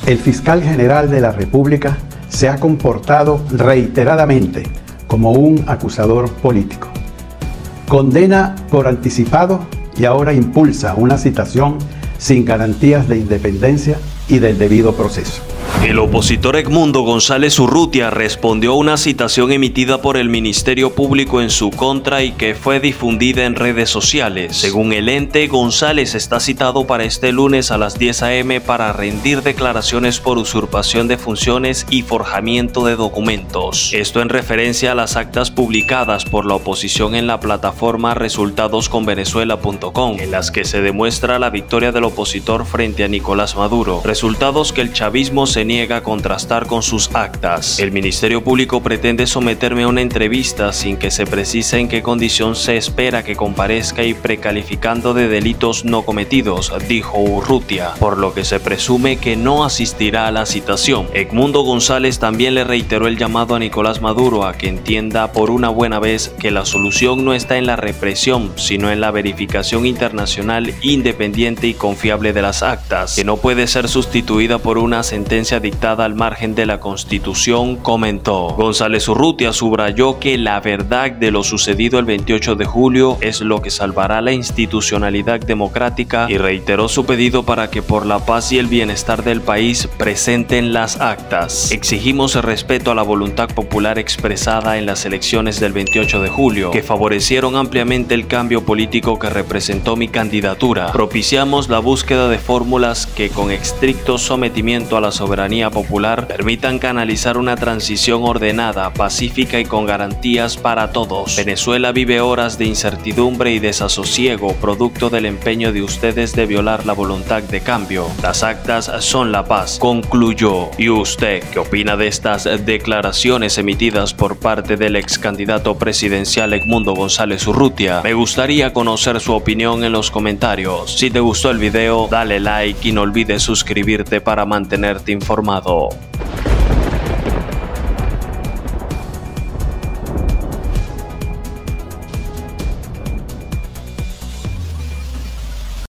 El fiscal general de la República se ha comportado reiteradamente como un acusador político. Condena por anticipado y ahora impulsa una citación sin garantías de independencia y del debido proceso. El opositor Edmundo González Urrutia respondió a una citación emitida por el Ministerio Público en su contra y que fue difundida en redes sociales. Según el ente, González está citado para este lunes a las 10 a.m. para rendir declaraciones por usurpación de funciones y forjamiento de documentos. Esto en referencia a las actas publicadas por la oposición en la plataforma resultadosconvenezuela.com, en las que se demuestra la victoria del opositor frente a Nicolás Maduro. Resultados que el chavismo se niega a contrastar con sus actas. El Ministerio Público pretende someterme a una entrevista sin que se precise en qué condición se espera que comparezca y precalificando de delitos no cometidos, dijo Urrutia, por lo que se presume que no asistirá a la citación. Edmundo González también le reiteró el llamado a Nicolás Maduro a que entienda por una buena vez que la solución no está en la represión, sino en la verificación internacional independiente y confiable de las actas, que no puede ser sustituida por una sentencia dictada al margen de la Constitución, comentó. González Urrutia subrayó que la verdad de lo sucedido el 28 de julio es lo que salvará la institucionalidad democrática y reiteró su pedido para que por la paz y el bienestar del país presenten las actas. Exigimos el respeto a la voluntad popular expresada en las elecciones del 28 de julio, que favorecieron ampliamente el cambio político que representó mi candidatura. Propiciamos la búsqueda de fórmulas que con estricto sometimiento a la soberanía popular permitan canalizar una transición ordenada, pacífica y con garantías para todos. Venezuela vive horas de incertidumbre y desasosiego, producto del empeño de ustedes de violar la voluntad de cambio. Las actas son la paz, concluyó. ¿Y usted qué opina de estas declaraciones emitidas por parte del ex candidato presidencial Edmundo González Urrutia? Me gustaría conocer su opinión en los comentarios. Si te gustó el video, dale like y no olvides suscribirte para mantenerte informado.